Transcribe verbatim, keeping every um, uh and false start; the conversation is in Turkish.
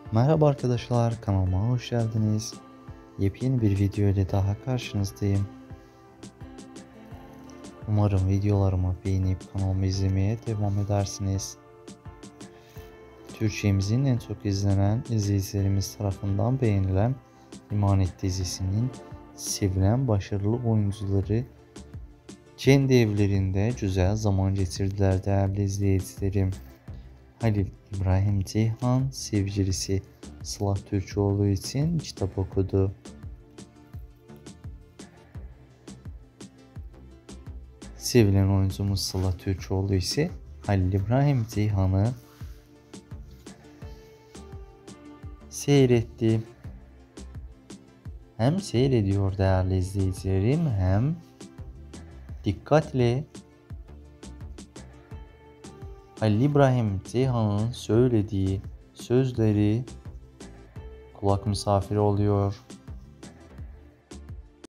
Merhaba arkadaşlar, kanalıma hoş geldiniz. Yepyeni bir video ile daha karşınızdayım. Umarım videolarımı beğenip kanalımı izlemeye devam edersiniz. Türkçemizin en çok izlenen izleyicilerimiz tarafından beğenilen İmanet dizisinin sevilen başarılı oyuncuları kendi evlerinde güzel zaman geçirdiler değerli izleyicilerim. Halil İbrahim Ceyhan sevgilisi Sıla Türkoğlu için kitap okudu. Sevilen oyuncumuz Sıla Türkoğlu ise Halil İbrahim Ceyhan'ı seyretti. Hem seyrediyor değerli izleyicilerim, hem dikkatle Halil İbrahim Ceyhan'ın söylediği sözleri kulak misafiri oluyor.